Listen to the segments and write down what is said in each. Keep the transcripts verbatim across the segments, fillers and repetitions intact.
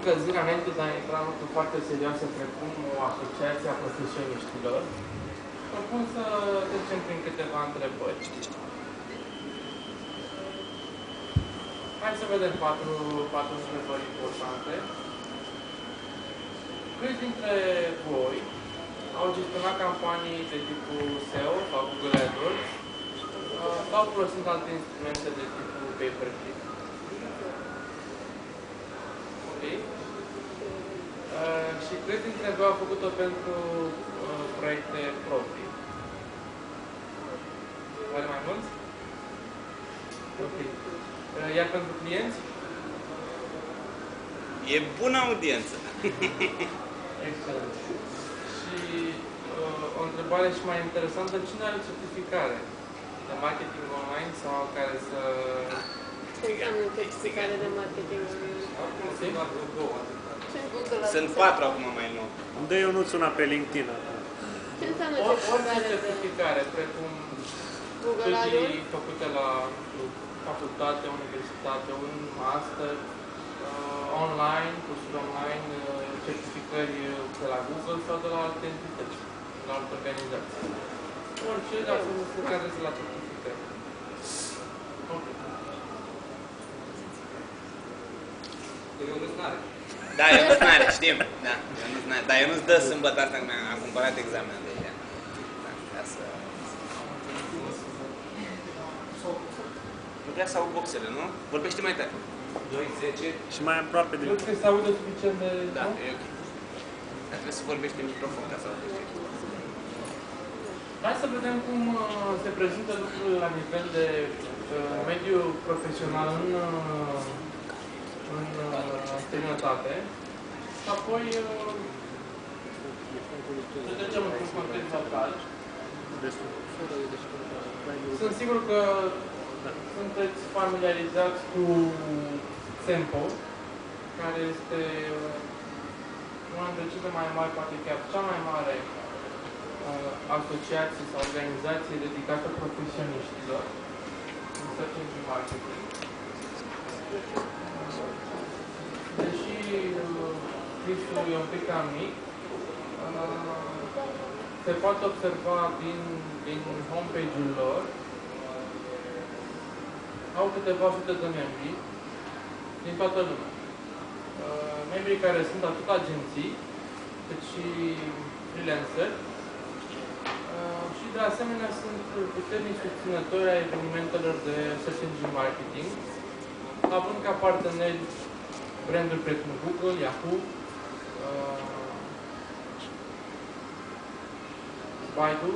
încălzirea înainte de a intra în lucruri foarte serioase, precum o asociație a profesioniștilor, propun să trecem prin câteva întrebări. Hai să vedem patru, patru întrebări importante. Câți dintre voi au gestionat campanii de tipul S E O sau Google AdWords sau folosind alte instrumente de tipul pay-per-click? Ok. Uh, și câți dintre voi au făcut-o pentru uh, proiecte proprii? Are mai mulți? Ok. Uh, iar pentru clienți? E bună audiență. Excelent. Și uh, o întrebare și mai interesantă, cine are certificare de marketing online sau care să... Ce înseamnă certificare de marketing online? Sunt patru acum mai nou. Îmi dă Ionuț una pe LinkedIn acum. Ce înseamnă Orice certificare de certificare, precum Google studii AdWords? făcute la facultate, universitate, un master, uh, online, cursuri online, uh, certificări de la Google sau de la alte entități, de la alte organizații. Orice, dar să se cadreze la certificări. Ok. Da, Ionuț n-are, știm. Da, Ionuț n-are. Dar Ionuț dă sâmbătă asta, că a cumpărat examenul deja. Da, ca să... Nu vrea să aud boxele, nu? Vorbește mai tare. doi, zece. Și mai aproape de... Nu trebuie să audă suficient de... Da, e ok. Dar trebuie să vorbești în microfon ca să audești. Hai să vedem cum uh, se prezintă lucrurile la nivel de uh, mediu profesional în, uh, în uh, străinătate și apoi uh, să trecem într-un context local. Sunt sigur că sunteți familiarizați cu Sempo, care este una dintre cele mai mari, poate chiar cea mai mare asociații sau organizații dedicate profesioniștilor în search engine marketing. Deși listul e un pic cam mic, se poate observa din, din homepage-ul lor, au câteva sute de membri din toată lumea. Membrii care sunt atât agenții, cât și freelanceri, și de asemenea sunt puternici susținători ai evenimentelor de search engine marketing, având ca parteneri branduri precum Google, Yahoo, uh, Baidu.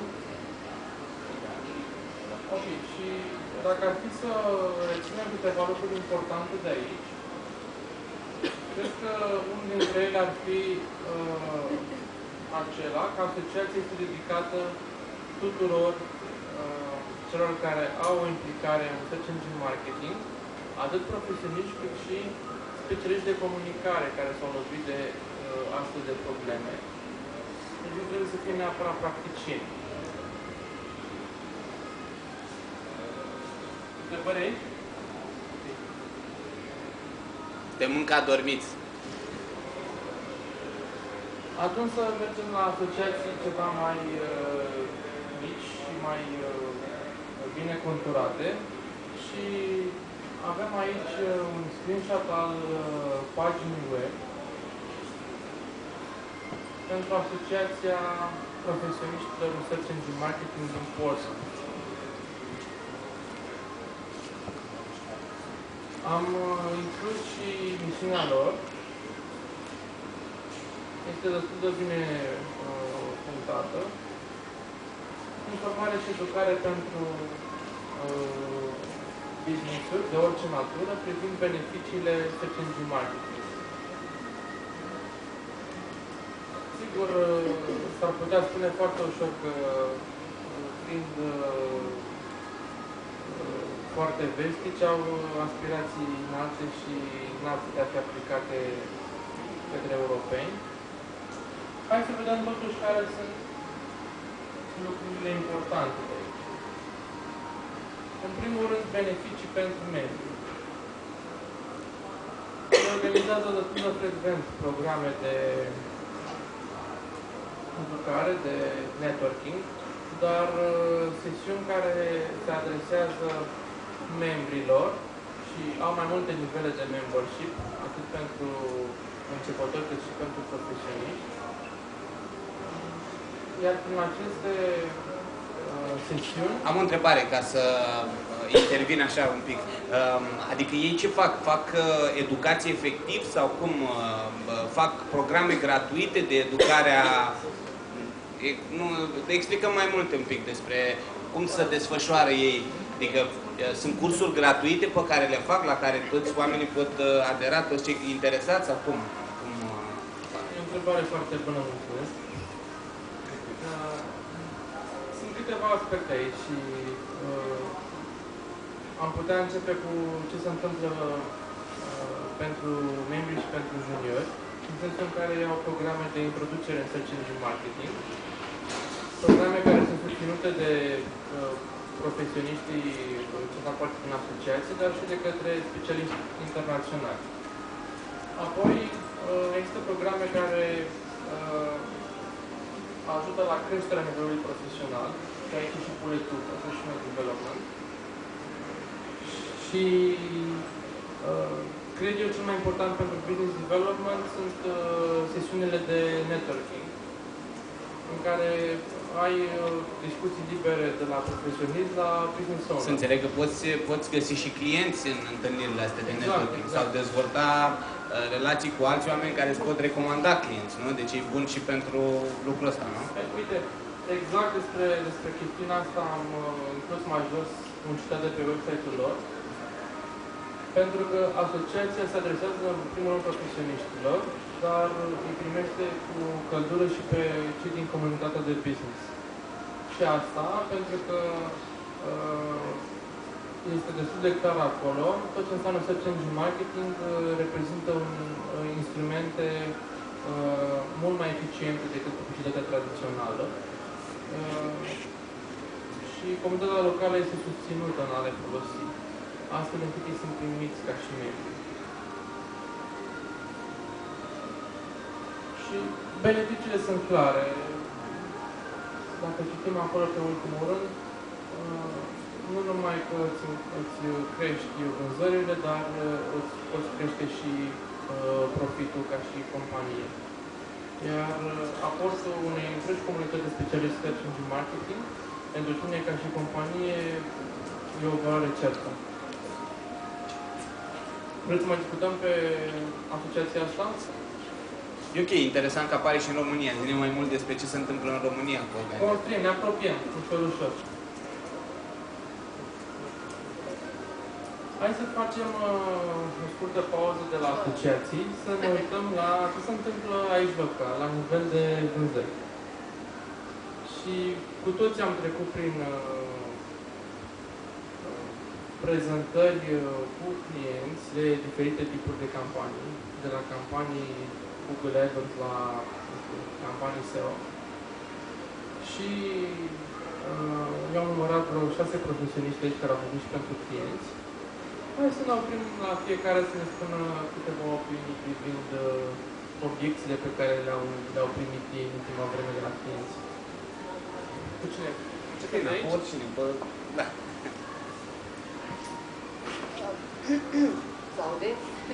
Ok, și dacă ar fi să reținem câteva lucruri importante de aici, cred că unul dintre ele ar fi uh, acela că asociația este dedicată tuturor uh, celor care au o implicare în search engine marketing, atât profesioniști cât și specialiști de comunicare care s-au lovit de uh, astfel de probleme. Deci nu trebuie să fie neapărat practicieni. Întrebări aici? Te mâncă adormiți. Atunci să mergem la asociații ceva mai uh, mici și mai uh, bine conturate și avem aici uh, un screenshot al uh, paginii web pentru Asociația Profesioniștilor în Search Engine Marketing din Polska. Am uh, inclus și misiunea lor. Este destul de bine uh, punctată. Informare și educare pentru uh, business-uri de orice natură privind beneficiile search engine marketing. Sigur, uh, s-ar putea spune foarte ușor că uh, fiind uh, uh, foarte vestici, au aspirații înalte și n-ar putea fi aplicate către europeni. Hai să vedem totuși care sunt lucrurile importante de aici. În primul rând, beneficii pentru membri. Eu organizează destul de frecvent programe de educare, de networking, dar sesiuni care se adresează membrilor și au mai multe nivele de membership, atât pentru începători cât și pentru profesioniști. Iar prin aceste uh, sesiuni... Am o întrebare ca să intervin așa un pic. Uh, adică ei ce fac? Fac uh, educație efectiv sau cum? Uh, fac programe gratuite de educare a... E, nu, explicăm mai mult un pic despre cum se desfășoară ei. Adică uh, sunt cursuri gratuite pe care le fac, la care toți oamenii pot uh, adera, toți cei interesați sau cum? cum uh, fac? E o întrebare foarte bună, mulțumesc. Sunt câteva aspecte aici și uh, am putea începe cu ce se întâmplă uh, pentru membri și pentru juniori, în sensul în care au programe de introducere în search engine marketing, programe care sunt susținute de uh, profesioniștii ce fac parte din asociații, dar și de către specialiști internaționali. Apoi uh, există programe care uh, ajută la creșterea nivelului profesional, și aici și puletul Professional Development. Și uh, cred eu cel mai important pentru business development sunt uh, sesiunile de networking, în care ai uh, discuții libere de la profesionist la business owner. Să înțeleg că poți, poți găsi și clienți în întâlnirile astea de networking, exact, exact. Sau dezvolta uh, relații cu alți oameni care îți pot recomanda clienți, nu? Deci e bun și pentru lucrul ăsta, nu? Uite, exact despre, despre chestiunea asta am uh, inclus mai jos un citat de pe website-ul lor, pentru că asociația se adresează în primul rând profesioniștilor, dar îi primește cu căldură și pe cei din comunitatea de business. Și asta pentru că uh, este destul de clar acolo, tot ce înseamnă search engine marketing uh, reprezintă un, uh, instrumente uh, mult mai eficiente decât publicitatea tradițională. Uh, și comunitatea locală este susținută în a le folosi, astfel încât ei sunt primiți ca și membri. Și beneficiile sunt clare. Dacă citim acolo pe ultimul rând, nu numai că îți, îți crești vânzările, dar îți poți crește și profitul ca și companie. Iar aportul unei întregi comunități de specialiști search engine marketing, pentru tine ca și companie, e o valoare certă. Vreți să mai discutăm pe asociația asta? E ok, interesant că apare și în România. Zine mai mult despre ce se întâmplă în România cu organizația. Construim, ne apropiem, ușor, ușor. Hai să facem uh, o scurtă pauză de la asociații, să ne uităm la ce se întâmplă aici local, la nivel de vânzări. Și cu toți am trecut prin uh, prezentări uh, cu clienți de diferite tipuri de campanii, de la campanii Google AdWords la campanii S E O. Și uh, eu am numărat vreo șase profesioniști aici care au făcut și pentru clienți. Hai să ne oprim la fiecare să ne spună câteva opinii privind uh, obiecțiile pe care le-au le primit ei în ultima vreme de la clienți. Cu cine? Ce crede aici? Oricine, bă, da. Se aude?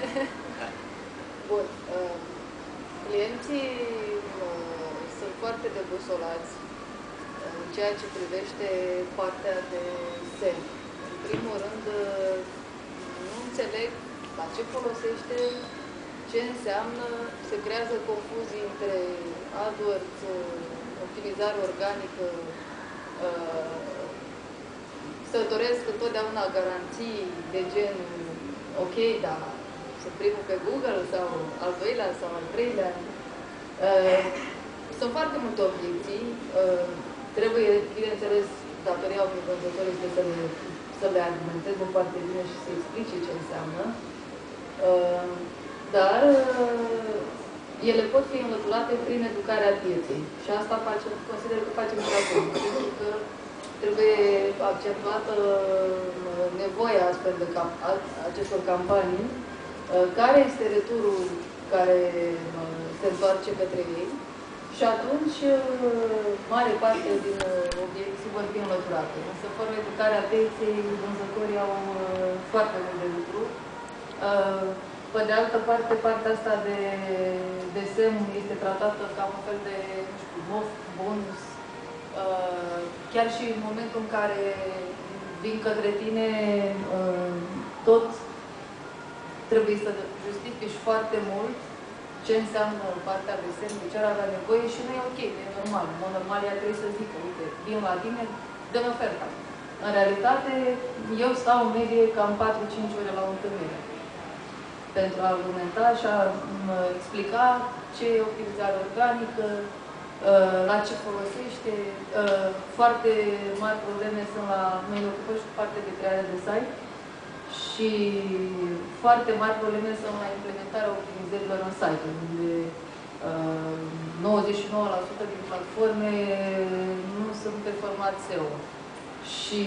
Bun. Uh, clienții uh, sunt foarte debusolați în ceea ce privește partea de S E O. În primul rând, uh, nu înțeleg la ce folosește, ce înseamnă, se creează confuzii între AdWords, optimizare organică, să doresc întotdeauna garanții de gen ok, dar sunt primul pe Google sau al doilea sau al treilea. Sunt foarte multe obiecții. Trebuie, bineînțeles, datoria unui vânzător este să le, să le argumenteze foarte bine și să explice ce înseamnă. Dar ele pot fi înlăturate prin educarea pieței. Și asta facem, consider că facem și acum. Pentru că trebuie accentuată nevoia astfel de camp acestor campanii care este returul care se întoarce către ei și atunci mare parte din obiecții vor fi înlăturate. Însă fără educarea pieței, vânzătorii au foarte mult de lucru. Pe de altă parte, partea asta de, de semn este tratată ca un fel de, nu știu, moft, bonus. Chiar și în momentul în care vin către tine, tot trebuie să justifici foarte mult ce înseamnă partea de semn, de ce ar avea nevoie și nu e ok, nu e normal. În mod normal, ea trebuie să zică, uite, vin la tine, dă-mi oferta. În realitate, eu stau în medie cam patru-cinci ore la o întâlnire pentru a argumenta și a explica ce e optimizare organică, la ce folosește. Foarte mari probleme sunt la... Noi ne ocupăm și cu partea de creare de site și foarte mari probleme sunt la implementarea optimizărilor în site, unde nouăzeci și nouă la sută din platforme nu sunt performate S E O. Și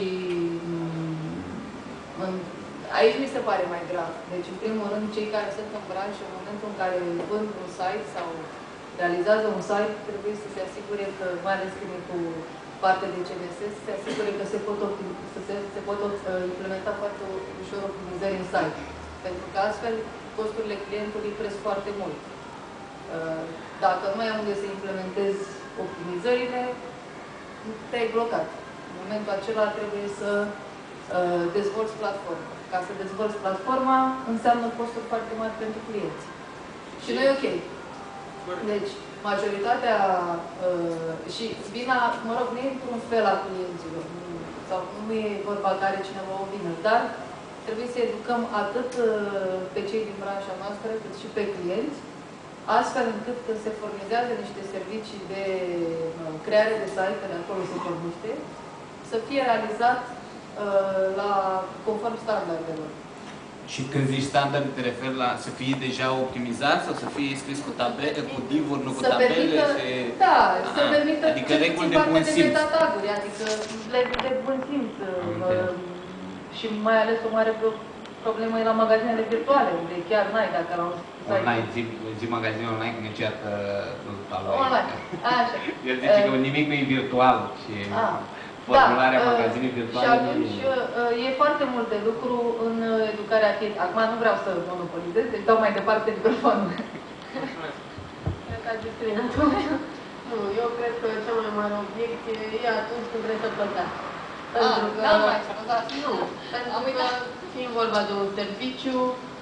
în, aici mi se pare mai grav. Deci, în primul rând, cei care sunt în branșă, în momentul în care vând un site sau realizează un site, trebuie să se asigure că, mai ales când e cu parte de C M S, să se asigure că se pot, să se, se pot implementa foarte ușor optimizări în site. Pentru că astfel costurile clientului cresc foarte mult. Dacă nu mai ai unde să implementezi optimizările, te-ai blocat. În momentul acela trebuie să dezvolți platforma. Ca să dezvolți platforma înseamnă costuri foarte mari pentru clienți. Și nu e ok. Deci, majoritatea uh, și vina, mă rog, nu e într-un fel a clienților, sau nu e vorba că are cineva o vină, dar trebuie să educăm atât uh, pe cei din branșa noastră, cât și pe clienți, astfel încât când se furnizează niște servicii de uh, creare de site-uri, acolo se formește, să fie realizat uh, la conform standardelor. Și când zici standard, te referi la să fie deja optimizat sau să fie scris cu tabele, cu divuri, nu cu să tabele? Permită, și... Da, Aha, să permită adică reguli de bun simț. de metataguri, adică reguli de bun simț. Uh, și mai ales o mare problemă e la magazinele virtuale, unde chiar n-ai dacă la un online, zi, zi magazin online când ne ceartă uh, online. Așa. El zice uh, că nimic nu e virtual și uh, formularea da, magazinului virtuale. Și atunci e... e foarte mult de lucru în educarea pieței. Acum nu vreau să monopolizez, deci dau mai departe microfonul. Cred că a disciplinat. Nu, eu cred că cea mai mare obiecție e atunci când trebuie să plătească. Pentru că... Da, mai scuzați. Nu, pentru că fiind vorba de un serviciu,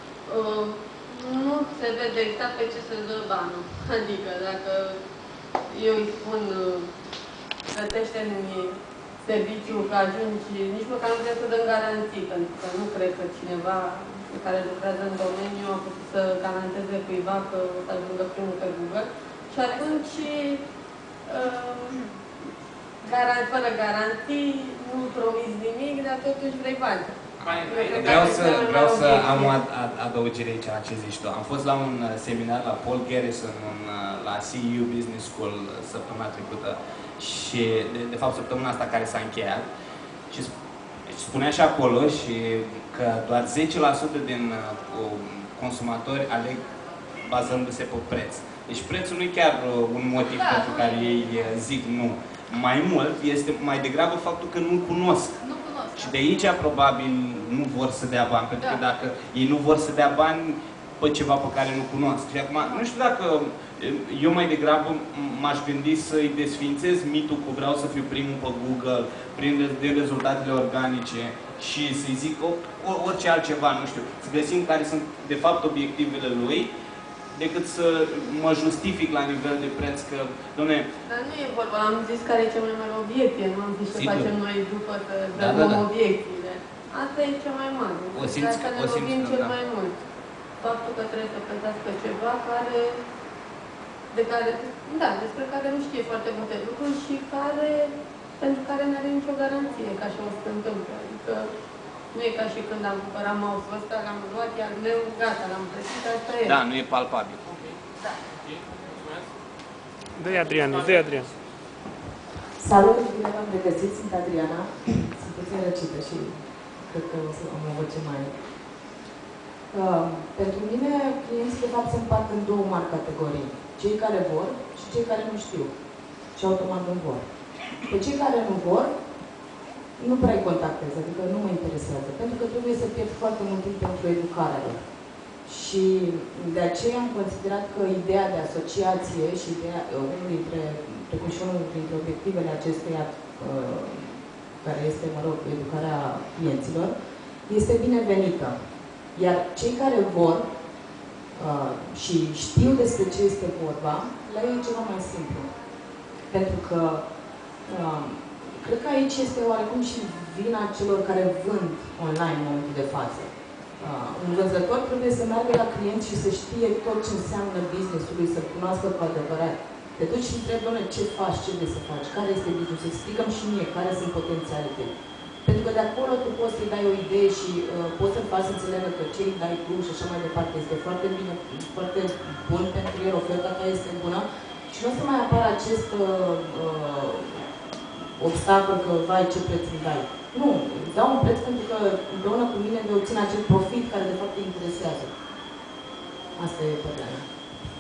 nu se vede exact pe ce se dă banul. Adică dacă eu îi spun plătește-mi serviciu că ajungi, nici măcar nu trebuie să dăm garanții, pentru că nu cred că cineva care lucrează în domeniu a putut să garanteze cuiva că o să ajungă primul pe Google. Și atunci, fără garanții, nu promiți nimic, dar totuși vrei bani. Vreau să, vreau să am o adăugire aici la ce zici tu. Am fost la un seminar la Paul Garrison, un, la C U Business School săptămâna trecută și, de, de fapt, săptămâna asta care s-a încheiat și spunea și acolo și că doar zece la sută din uh, consumatori aleg bazându-se pe preț. Deci prețul nu e chiar uh, un motiv da, pentru care ei zic nu. Mai mult este mai degrabă faptul că nu cunosc. Nu cunosc. Și de aici probabil nu vor să dea bani, pentru da. că dacă ei nu vor să dea bani pe ceva pe care nu cunosc. Și acum, nu știu dacă eu mai degrabă m-aș gândi să-i desfințez mitul cu vreau să fiu primul pe Google, prin din rezultatele organice și să-i zic orice altceva, nu știu, să găsim care sunt de fapt obiectivele lui, decât să mă justific la nivel de preț că, dom'le... Dar nu e vorba, am zis care e cea mai mare obiecție, nu am zis ce facem noi după să dăm da, da, da. obiecțiile. Asta e cea mai mare. O simți, asta ne o simți lovim că, cel da. mai mult. Faptul că trebuie să plătească ceva care, de care, da, despre care nu știe foarte multe lucruri și care, pentru care nu are nicio garanție ca și o să se întâmplă. Adică nu e ca și când am cumpărat mouse-ul ăsta, l-am luat, iar meu, gata, l-am plătit, asta e. Da, nu e palpabil. Da. Dă-i Adrian, dă-i Adrian. Salut, bine v-am regăsit, sunt Adriana. Sunt puțin răcită și cred că o să mă văd ce mai... Uh, pentru mine, clienții de fapt se împart în două mari categorii. Cei care vor și cei care nu știu. Și automat nu vor. Pe cei care nu vor, nu prea îi contactez, adică nu mă interesează, pentru că trebuie să pierd foarte mult timp pentru educarea lor. Și de aceea am considerat că ideea de asociație și ideea, unul dintre, precum și unul dintre obiectivele acesteia, uh, care este, mă rog, educarea clienților, este binevenită. Iar cei care vor uh, și știu despre ce este vorba, la ei e ceva mai simplu. Pentru că uh, cred că aici este oarecum și vina celor care vând online în momentul de față. Uh, un vânzător trebuie să meargă la client și să știe tot ce înseamnă business-ului, să cunoască cu adevărat. Te duci și întrebi, doamne, ce faci, ce vrei să faci, care este business, explicăm și mie care sunt potențiale tale. Pentru că de acolo tu poți să-i dai o idee și uh, poți să-l faci să înțeleagă că ce îi dai tu și așa mai departe este foarte bine, foarte bun pentru el, oferta ta este bună și nu o să mai apară acest uh, uh, obstacol că, vai, ce preț îmi dai. Nu, îți dau un preț pentru că împreună cu mine vei obține acel profit care de fapt te interesează. Asta e părerea mea.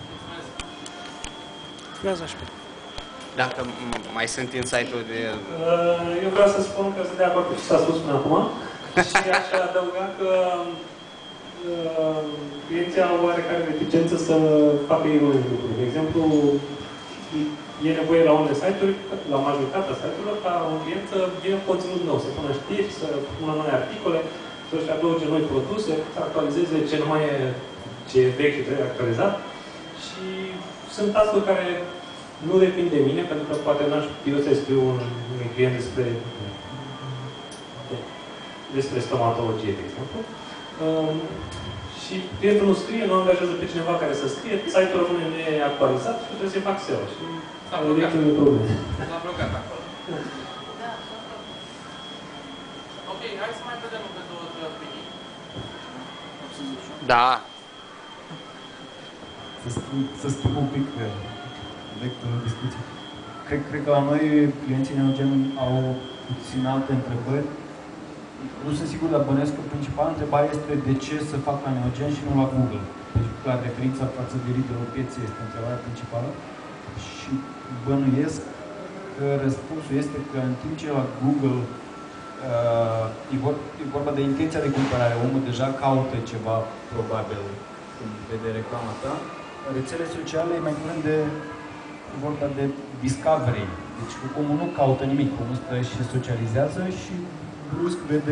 Dacă mai sunt insight-uri de... Eu vreau să spun că sunt de acord cu ce s-a spus până acum și aș adăuga că uh, clienții au oarecare reticență să facă ei lucruri. De exemplu, e nevoie la unele site-uri, la majoritatea site-urilor, ca un client să vină conținut nou, să pună știri, să pună noi articole, să-și adauge noi produse, să actualizeze ce nu mai e, ce e vechi și trebuie actualizat. Și sunt astfel care nu depind de mine, pentru că poate n-aș știu să scriu un, un client despre despre stomatologie, de exemplu. Um, și clientul nu scrie, nu angajează pe cineva care să scrie, site-ul rămâne neactualizat și trebuie să-i fac S E O. Și s-a blocat. S-a blocat acolo. Da. Ok, hai să mai vedem pe două, trei opinii. Da. Să, să schimb un pic vectorul discuției. Cred, cred că la noi clienții Neogen au puțin alte întrebări. Nu sunt sigur, dar bănuiesc că principala întrebare este de ce să fac la Neogen și nu la Google. Deci, clar, referința față de liderul pieței este întrebarea principală. Și bănuiesc că răspunsul este că în timp ce la Google uh, e, vor, e vorba de intenția de cumpărare, omul deja caută ceva, probabil, când vede reclama ta, rețele sociale e mai curând de vorba de discovery. Deci omul nu caută nimic, omul stă și socializează și brusc vede,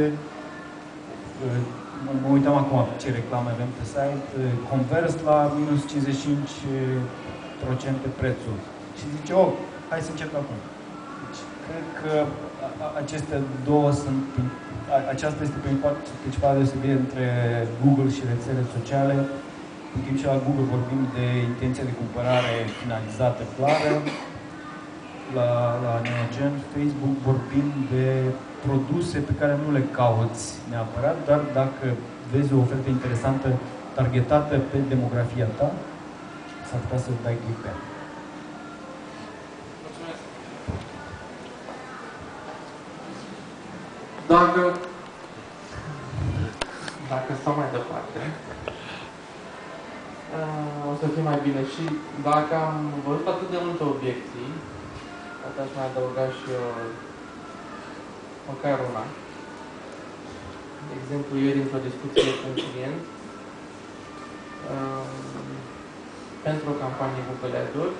mă, mă uitam acum ce reclame avem pe site, Converse la minus cincizeci și cinci la sută prețul. Și zice, oh, hai să încep acum. Deci, cred că acestea două sunt, aceasta este principala deosebire între Google și rețele sociale. În timp ce la Google vorbim de intenția de cumpărare finalizată clară, la, la Neogen, Facebook vorbim de produse pe care nu le cauți neapărat, dar dacă vezi o ofertă interesantă, targetată pe demografia ta, s-ar putea să dai click pe ea. Mulțumesc. Dacă... Dacă stau mai departe, o să fie mai bine. Și dacă am văzut atât de multe obiecții, poate aș mai adăuga și eu măcar una. De exemplu, ieri într-o discuție cu un client um, pentru o campanie Google AdWords,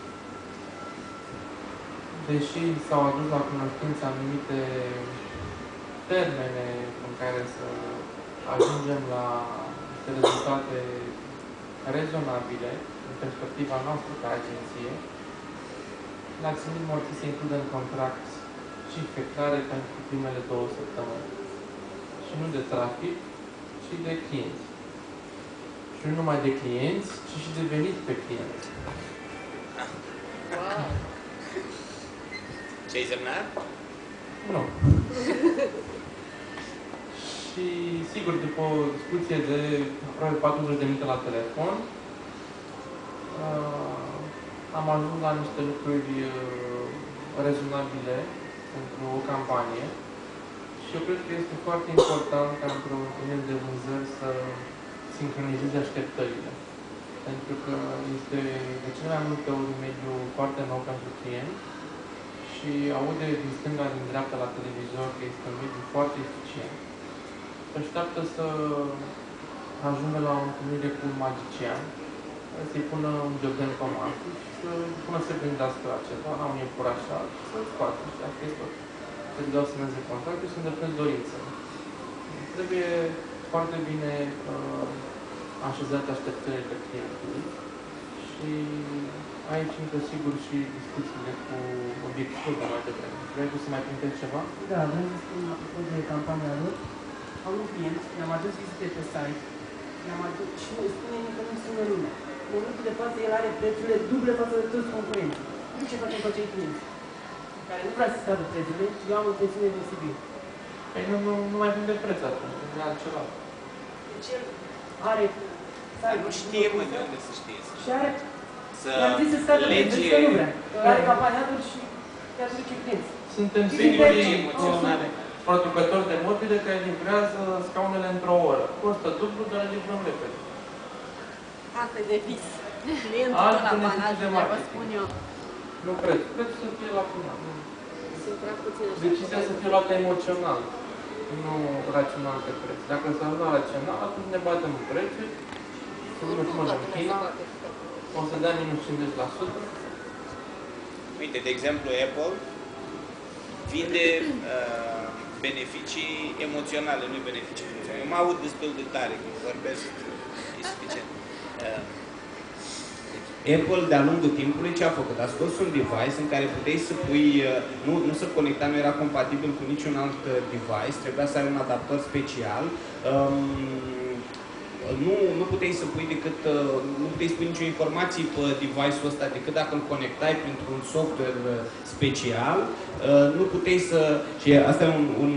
deși s-au adus la cunoștință anumite termene în care să ajungem la rezultate rezonabile în perspectiva noastră ca agenție, la ținut morții se includă în contract cifre clare pentru primele două săptămâni. Și nu de trafic, ci de clienți. Și nu numai de clienți, ci și de venit pe clienți. Wow! Ce-ai semnat? Nu. Și, sigur, după o discuție de aproape patruzeci de minute la telefon, uh, am ajuns la niște lucruri uh, rezonabile pentru o campanie și eu cred că este foarte important ca într-un client de vânzări să sincronizeze așteptările. Pentru că este de cele mai multe ori un mediu foarte nou pentru client și aude din stânga, din dreapta la televizor că este un mediu foarte eficient. Se așteaptă să ajungă la o întâlnire cu un magician, să-i pună un joben comat și să pună să gândească la ceva, la un iepuraș și să-l scoată. Și asta este tot. Să-ți dau semneze contractul și să îndeplinezi dorințele. Trebuie foarte bine uh, așezate așteptările clientului și aici intră sigur și discuțiile cu obiectivul de mai devreme. Vrei tu să mai punctezi ceva? Da, vreau să spun apropo de campania lor. Am un client, i-am adus vizite pe site, i-am adus și nu spune că nu sună lumea. În momentul de față, el are prețurile duble față de toți concurenții. Nu ce facem cu acei clienți care nu vrea să scadă prețurile, eu am o tensiune de Sibiu. Păi nu, nu, nu mai vinde preț atunci, nu altceva. Deci el are... Nu știe, mă, de unde să știe. Și are... Să i-am zis să scadă prețurile, că nu vrea. Că are campaniatori și chiar duce clienți. Suntem singurii producători de mobile care livrează scaunele într-o oră. Costă dublu, dar le livrăm repede. Asta e de vis. Clientul Alt la beneficiu de vă marketing. spun eu. Nu cred. Prețul să fie la final. Sunt prea puține. Decizia să fie luată emoțional, nu rațional pe preț. Dacă s-a luat rațional, atunci ne batem în prețuri, să nu mă în China, o să dea minus cincizeci la sută. Uite, de exemplu, Apple vinde uh, beneficii emoționale, nu beneficii funcționale. Eu mă aud destul de tare când vorbesc, e suficient. Uh, Apple, de-a lungul timpului, ce a făcut? A scos un device în care puteai să pui, nu, nu se conecta, nu era compatibil cu niciun alt device, trebuia să ai un adaptor special. Um, nu, nu puteai să pui decât, nu puteai să pui nicio informație pe device-ul ăsta decât dacă îl conectai printr-un software special. Nu puteai să... Și asta e un... un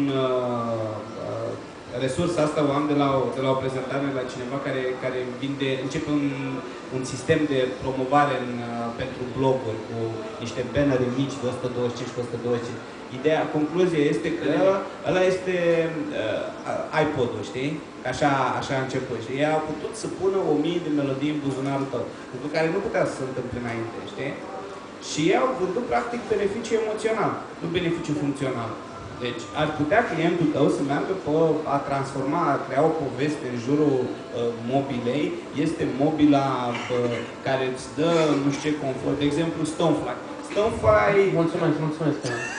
resursa asta o am de la o, de la o prezentare la cineva care, care vinde, începe un, un sistem de promovare în, pentru bloguri cu niște bannere mici de o sută douăzeci și cinci cu o sută douăzeci și cinci. Ideea, concluzia este că ăla este uh, iPod-ul, știi? Așa, așa a început. Și ei au putut să pună o mie de melodii în buzunarul tău, lucru care nu putea să se întâmple înainte, știi? Și ei au vândut practic beneficiu emoțional, nu beneficiu funcțional. Deci, ar putea clientul tău să meargă pe a transforma, a crea o poveste în jurul uh, mobilei. Este mobila uh, care îți dă nu știu ce confort. De exemplu, Stonefly. Stonefly... Mulțumesc, mulțumesc.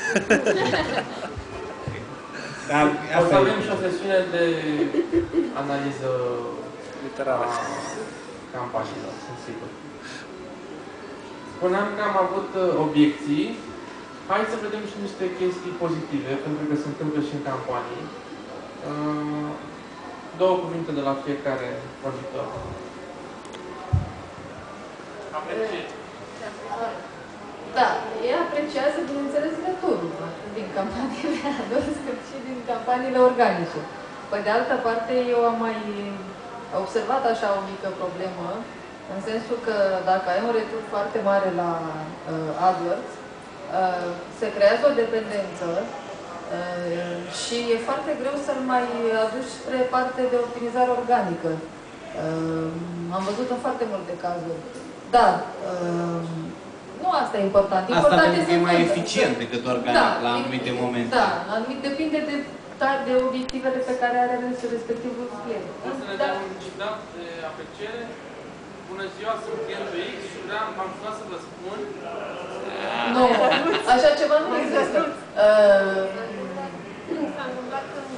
Dar, o să avem și o sesiune de analiză literară a campaniilor, sunt sigur. Spuneam că am avut obiecții. Hai să vedem și niște chestii pozitive, pentru că se întâmplă și în campanii. Două cuvinte de la fiecare vorbitor. Apreciez. Da, ei apreciază, bineînțeles, metodul din campaniile adus, cât și din campaniile organice. Pe de altă parte, eu am mai observat așa o mică problemă, în sensul că dacă ai un retur foarte mare la uh, AdWords, Uh, se creează o dependență uh, și e foarte greu să-l mai aduci spre parte de optimizare organică. Uh, am văzut în foarte multe cazuri. Dar uh, nu asta e important. Asta important pentru că e mai eficient să... decât organic da, la anumite momente. Da, anumit, depinde de, de obiectivele pe care are respectivul client. O să ne dăm un citat de apreciere. Bună ziua, sunt clientul X și vreau, m-am sunat să vă spun. Nu, așa ceva nu există. S-a întâmplat când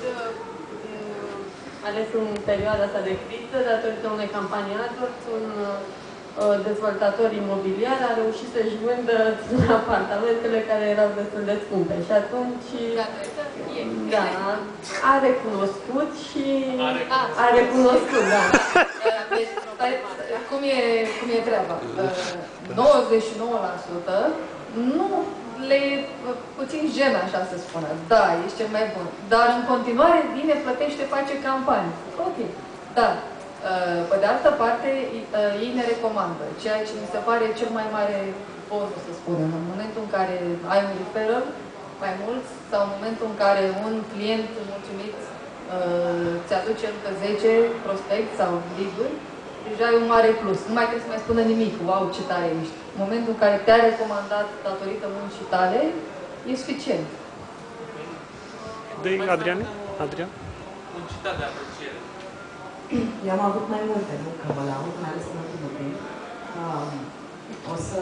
ales în perioada asta de criză, datorită unei campanii AdWords, un dezvoltator imobiliar a reușit să-și vândă apartamentele care erau destul de scumpe. Și atunci da, a recunoscut și a recunoscut, da. Deci, cum e, cum e treaba? nouăzeci și nouă la sută nu le puțin jenă, așa să spună. Da, ești cel mai bun. Dar în continuare bine plătește, face campanii. Ok. Dar, pe de altă parte, ei ne recomandă. Ceea ce mi se pare cel mai mare bonus, să spunem. În momentul în care ai un referral, mai mulți, sau în momentul în care un client mulțumit uh, ți-aduce încă zece prospecți sau lead-uri, deja e un mare plus. Nu mai trebuie să mai spună nimic. Wow, ce tare ești. În momentul în care te-a recomandat datorită muncii tale, e suficient. De Adrian? Adrian? Un citat de apreciere. Eu am avut mai multe, nu că mă laud, mai ales în ultimul timp. Um, o să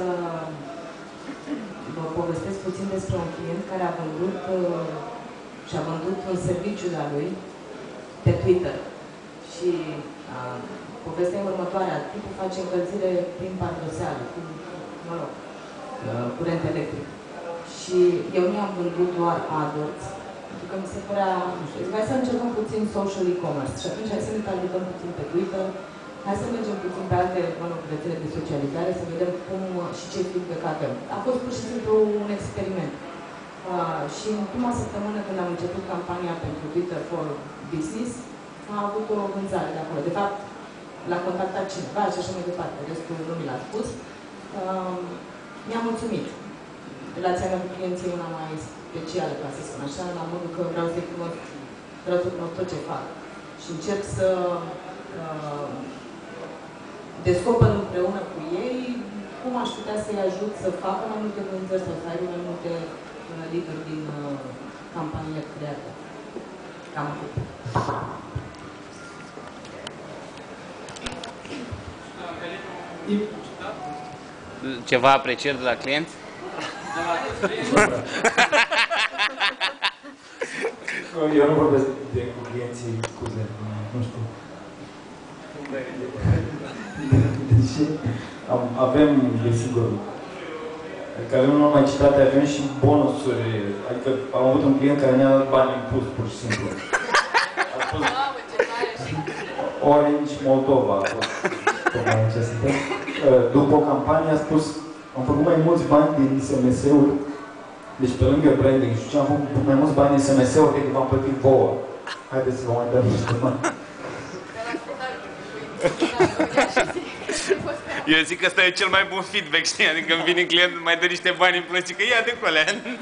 vă povestesc puțin despre un client care a vândut uh, și-a vândut un serviciu de-a lui pe Twitter. Și uh, povestea e următoarea. Tipul face încălzire prin pardoseală, cu, mă rog, uh, curent electric. Și eu nu i-am vândut doar AdWords, pentru că mi se părea, nu știu, hai să încercăm puțin social e-commerce și atunci hai să ne targetăm puțin pe Twitter, hai să mergem puțin pe alte, mă rog, rețele de socializare, să vedem cum și ce feedback avem. A fost pur și simplu un experiment. Uh, și în prima săptămână când am început campania pentru Twitter for Business, a avut o vânzare de acolo. De fapt, l-a contactat cineva și așa mai departe, restul nu mi l-a spus. Uh, mi-a mulțumit. Relația mea cu clienții e una mai specială, ca să spun așa, la modul că vreau să-i cunosc, vreau să cunosc tot ce fac. Și încerc să uh, descoper împreună cu ei cum aș putea să-i ajut să facă mai multe vânzări sau să aibă mai multe uh, lead-uri din uh, campaniile create. Cam atât. Ceva aprecieri de la clienți? Eu nu vorbesc de cu clienții, scuze, nu știu. Deci avem, desigur, adică avem nu numai citate, avem și bonusuri. Adică am avut un client care ne-a dat bani în plus, pur și simplu. A spus Orange Moldova a fost tocmai acesta. După o campanie a spus, am făcut mai mulți bani din S M S-uri, deci pe lângă branding și ce am făcut mai mulți bani din S M S-uri decât v-am plătit vouă. Haideți să vă mai dăm niște bani. Eu zic că ăsta e cel mai bun feedback, știi? Adică îmi vine client, mai dă niște bani în plus, că ia de colea.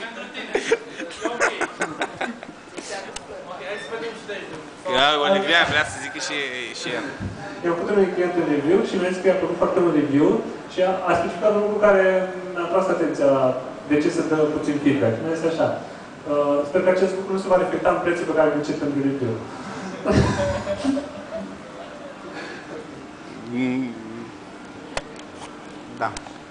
Ia, Olivia vrea să zică și, și el. Eu am făcut un client un review și mi-a zis că i-a plăcut foarte mult review și a, a specificat un lucru care mi-a tras atenția la de ce să dă puțin feedback. Mi-a zis așa, uh, sper că acest lucru nu se va reflecta în prețul pe care îl cer pentru review. Da.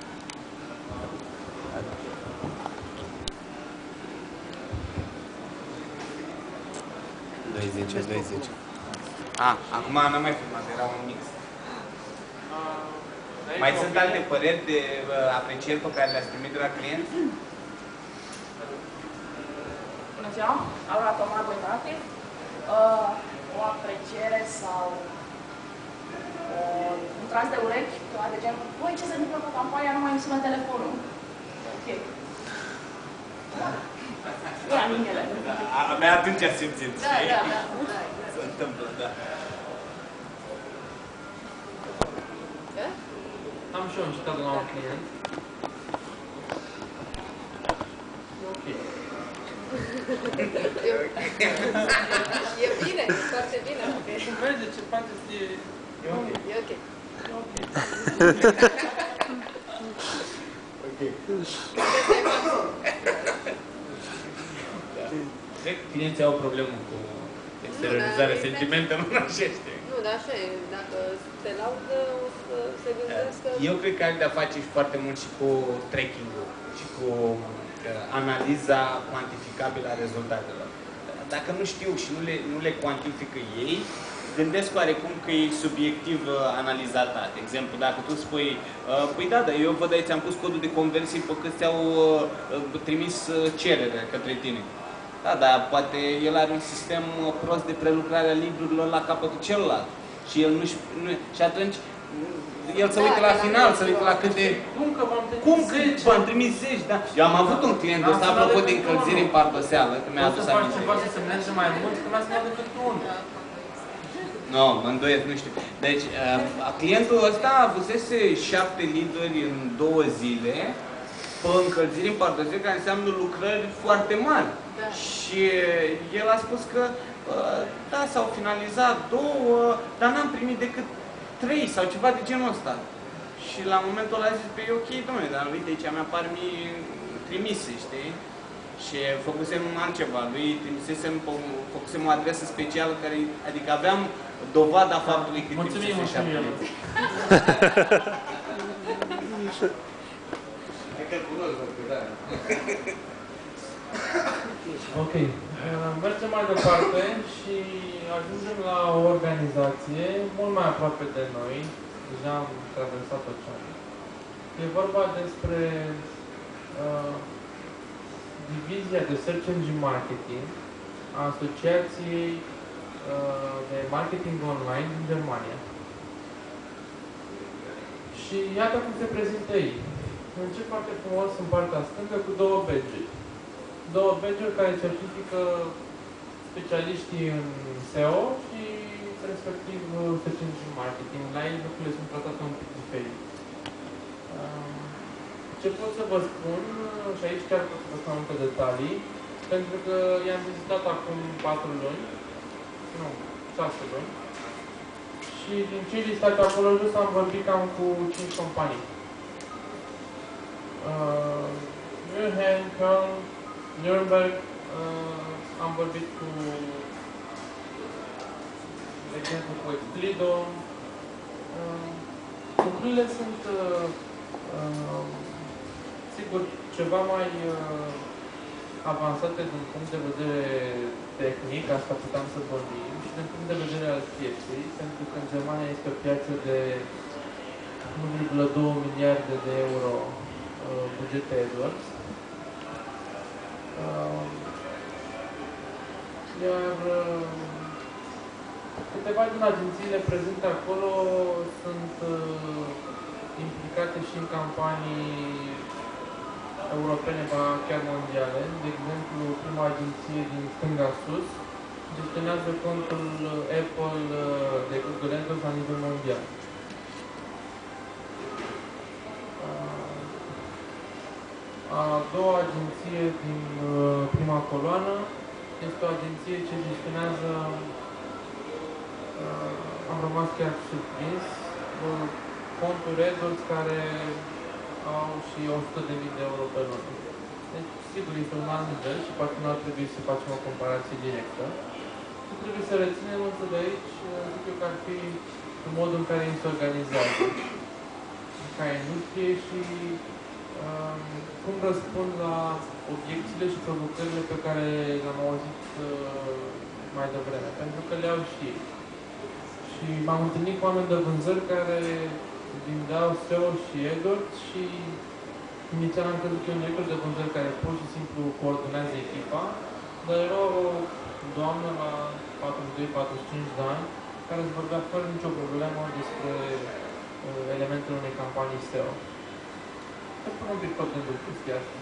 doisprezece, doisprezece. Ah, acum n-am mai filmat, era un mix. Mai sunt alte păreri de uh, aprecieri pe care le-ați primit de la clienți? Bună ziua, Aura Tomar Goitache. Uh, o apreciere sau o, un tras de urechi, ceva de genul, băi, ce se întâmplă cu campania, nu mai îmi sună telefonul. Ok. Era minele. Abia atunci a simțit. Da, da, da, da. Se întâmplă, da. Am și eu un citat de la un client. E ok. E bine, e foarte bine. Merge, ce faceți, e... E ok. E ok. E ok. Ok. Cred că clienții au o problemă cu exteriorizarea sentimentelor nașește. Nu, dar așa e. Dacă te laudă, o să se gândească... Eu cred că are de-a face și foarte mult și cu tracking-ul și cu uh, analiza cuantificabilă a rezultatelor. Dacă nu știu și nu le, nu le cuantifică ei, gândesc oarecum că e subiectiv uh, analizata. De exemplu, dacă tu spui, uh, păi da, dar eu văd aici, am pus codul de conversie pe cât ți-au uh, trimis uh, cerere către tine. Da, dar poate el are un sistem uh, prost de prelucrare a livrurilor la capătul celălalt. Și el nu, nu și atunci el se uită la final, se uită la cât de... Cum că v-am trimis Cum zece? v-am trimis zece, da? Eu am avut un client ăsta, apropo de încălzire în pardoseală, că mi-a adus aminte. Poți să faci ceva să se merge mai mult, că n-ați mai decât unul. Nu, mă îndoiesc, nu știu. Deci, uh, clientul ăsta avusese șapte lead-uri în două zile pe încălzire în pardoseală, care înseamnă lucrări foarte mari. Da. Și el a spus că Da, s-au finalizat două, dar n-am primit decât trei sau ceva de genul ăsta. Și la momentul ăla zis, pe ok, domnule, dar uite, aici mi-apar mie trimise, știi? Și făcusem altceva, lui trimisesem, făcusem o adresă specială, care, adică aveam dovada faptului că trimisese și apelul. Cred că cunosc, da. Ok. Mergem mai departe și ajungem la o organizație mult mai aproape de noi. Deja am traversat oceanul. E vorba despre uh, divizia de Search Engine Marketing a Asociației uh, de Marketing Online din Germania. Și iată cum se prezintă ei. Încep foarte frumos în partea stângă cu două badge-uri. Două badge-uri care certifică specialiștii în S E O și respectiv Search Engine Marketing. La ei lucrurile sunt tratate un pic diferit. Ce pot să vă spun, și aici chiar pot să vă spun multe detalii, pentru că i-am vizitat acum patru luni, nu, șase luni, și din cei listați acolo jos am vorbit cam cu cinci companii. Uh, Mülheim, Köln, Nürnberg, uh, am vorbit cu, de exemplu, cu Explido. Uh, lucrurile sunt, uh, uh, sigur, ceva mai uh, avansate din punct de vedere tehnic, asta puteam să vorbim, și din punct de vedere al pieței, pentru că în Germania este o piață de unu virgulă doi miliarde de euro uh, buget AdWords. Uh, iar uh, câteva din agențiile prezente acolo sunt uh, implicate și în campanii europene, ba chiar mondiale. De exemplu, prima agenție din stânga sus gestionează contul Apple de Google AdWords la nivel mondial. A doua agenție din prima coloană este o agenție ce gestionează, am rămas chiar surprins, conturi AdWords care au și o sută de mii de euro pe lună. Deci, sigur, este un alt nivel și poate nu ar trebui să facem o comparație directă. Ce trebuie să reținem însă de aici, zic eu că ar fi modul în care ei se organizează ca industrie și um, cum răspund la obiecțiile și provocările pe care le-am auzit uh, mai devreme, pentru că le au și ei. Și m-am întâlnit cu oameni de vânzări care vindeau S E O și AdWords și inițial am crezut că e un director de vânzări care pur și simplu coordonează echipa, dar era o doamnă la patruzeci și doi patruzeci și cinci de ani care îți vorbea fără nicio problemă despre uh, elementele unei campanii S E O. Să pun un pic tot gândul chestia asta.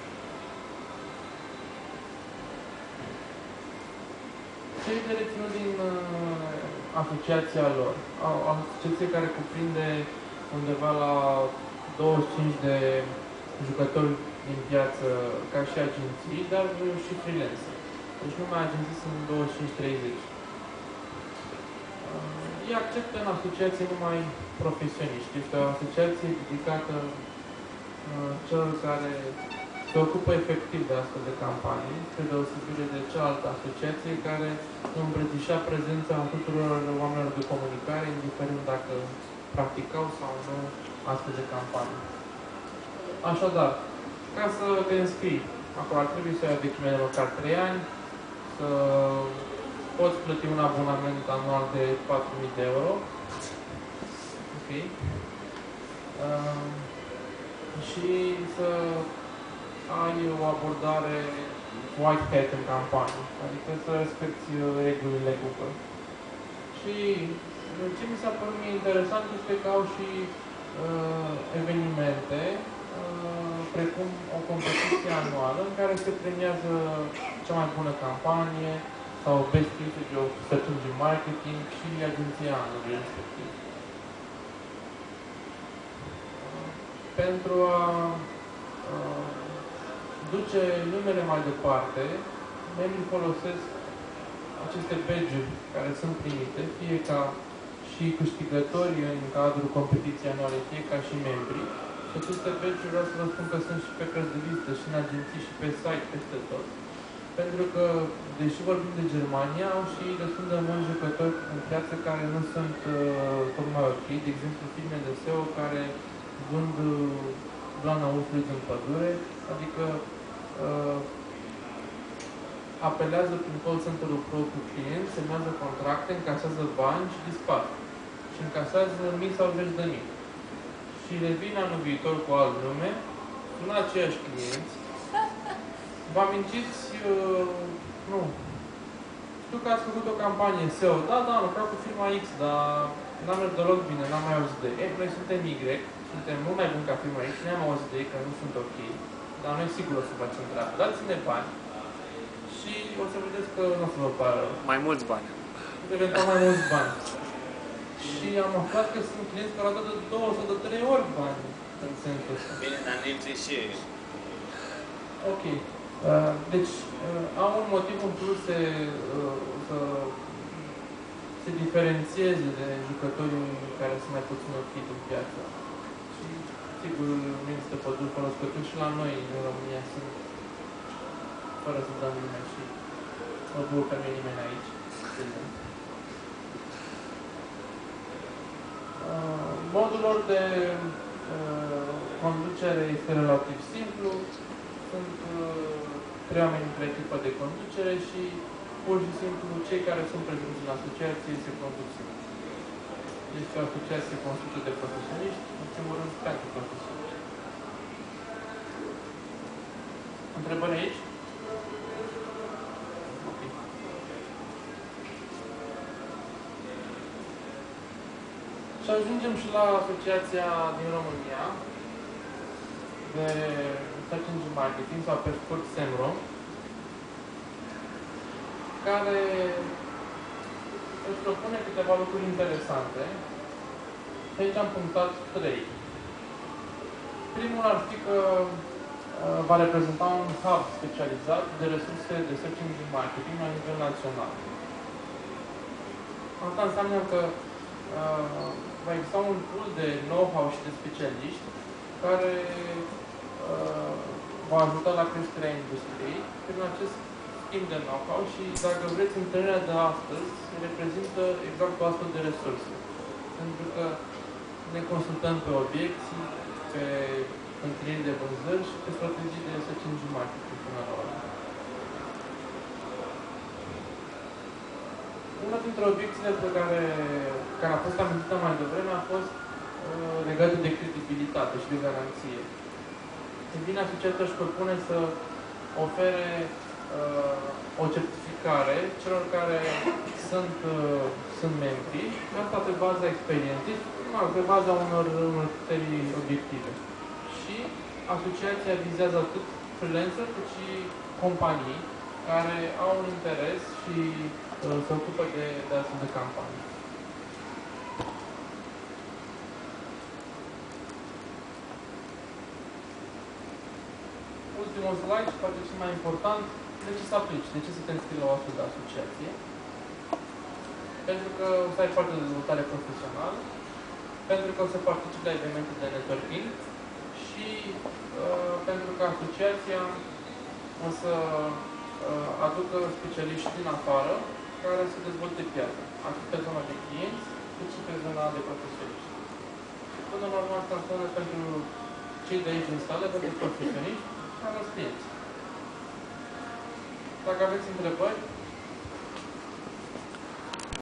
Ce e de reținut din uh, asociația lor? O asociație care cuprinde undeva la douăzeci și cinci de jucători din piață ca și agenții, dar și freelancer. Deci numai agenții sunt douăzeci și cinci treizeci. Ei acceptă în asociație numai profesioniști. Este o asociație dedicată celor care se ocupă efectiv de astfel de campanii, spre deosebire de cealaltă asociație care îmbrățișa prezența tuturor oamenilor de comunicare, indiferent dacă practicau sau nu astfel de campanii. Așadar, ca să te înscrii, acolo ar trebui să ai o vechime de măcar trei ani, să poți plăti un abonament anual de patru mii de euro. Ok. Uh, și să ai o abordare white hat în campanie, adică să respecti regulile Google. Și ce mi s-a părut mie interesant este că au și uh, evenimente, uh, precum o competiție anuală în care se premiază cea mai bună campanie sau Best Usage of Search Engine Marketing și agenția anului respectiv. Pentru a uh, duce numele mai departe, membrii folosesc aceste badge-uri care sunt primite, fie ca și câștigători în cadrul competiției anuale, fie ca și membri. Și aceste badge-uri vreau să vă spun că sunt și pe cărți de vizită, și în agenții, și pe site, peste tot. Pentru că, deși vorbim de Germania, au și destul de mulți jucători în piață care nu sunt uh, tocmai ok. De exemplu, firme de S E O care vând uh, blana ursului în pădure, adică uh, apelează prin call center-ul propriu client, semnează contracte, încasează bani și dispar. Și încasează mii sau zeci de mii. Și revin anul viitor cu alt nume, sunt aceiași clienți. Vă amintiți, uh, nu, știu că ați făcut o campanie S E O, da, da, am lucrat cu firma X, dar n-am mers deloc bine, n-am mai auzit de ei. E, noi suntem Y, suntem mult mai buni ca firma X, n-am auzit de ei, că nu sunt ok, dar noi sigur o să facem treabă. Dați-ne bani și o să vedeți că nu o să vă pară. Mai mulți bani. Eventual mai mulți bani. Și am aflat că sunt clienți care au dat de două sau de trei ori bani în sensul ăsta. Bine, dar nemții și... Ok. Uh, deci, uh, au un motiv în plus să, uh, să se diferențieze de jucătorii care sunt mai puțin ok în piață. Și, sigur, nu există păduri cunoscători și la noi, în România, sunt fără să dăm nume și mă bucur că nu e nimeni aici. Uh, modul lor de uh, conducere este relativ simplu. Sunt uh, trei oameni într-o echipă de conducere și pur și simplu cei care sunt prezenți în asociație se conduc singuri. Este o asociație construită de profesioniști, în primul rând pentru profesioniști. Întrebări aici? Okay. Și ajungem și la asociația din România de Search Engine Marketing, sau pe scurt SEMRO, care își propune câteva lucruri interesante. Și aici am punctat trei. Primul ar fi că uh, va reprezenta un hub specializat de resurse de Search Engine Marketing la nivel național. Asta înseamnă că uh, va exista un pool de know-how și de specialiști care uh, va ajuta la creșterea industriei prin acest schimb de know-how și, dacă vreți, întâlnirea de astăzi reprezintă exact o astfel de resurse. Pentru că ne consultăm pe obiecții, pe întâlniri de vânzări și pe strategii de search engine marketing până la urmă. Una dintre obiecțiile pe care, care a fost amintită mai devreme a fost uh, legată de credibilitate și de garanție. În bine, asociația își propune să ofere uh, o certificare celor care sunt, uh, sunt membri, asta pe baza experienței, pe baza unor, unor criterii obiective. Și asociația vizează atât freelancer cât și companii care au un interes și uh, se ocupă de, de astfel de campanii. Ultimul slide, și poate cel mai important, de ce să aplici, de ce să te înscrii la o astfel de asociație? Pentru că o să ai parte de dezvoltare profesională, pentru că o să participi la evenimente de networking și uh, pentru că asociația o să uh, aducă specialiști din afară care să dezvolte piața, atât pe zona de clienți, cât și pe zona de profesioniști. Și până la urmă asta înseamnă pentru cei de aici în sală, pentru profesioniști, ca la clienți. Dacă aveți întrebări,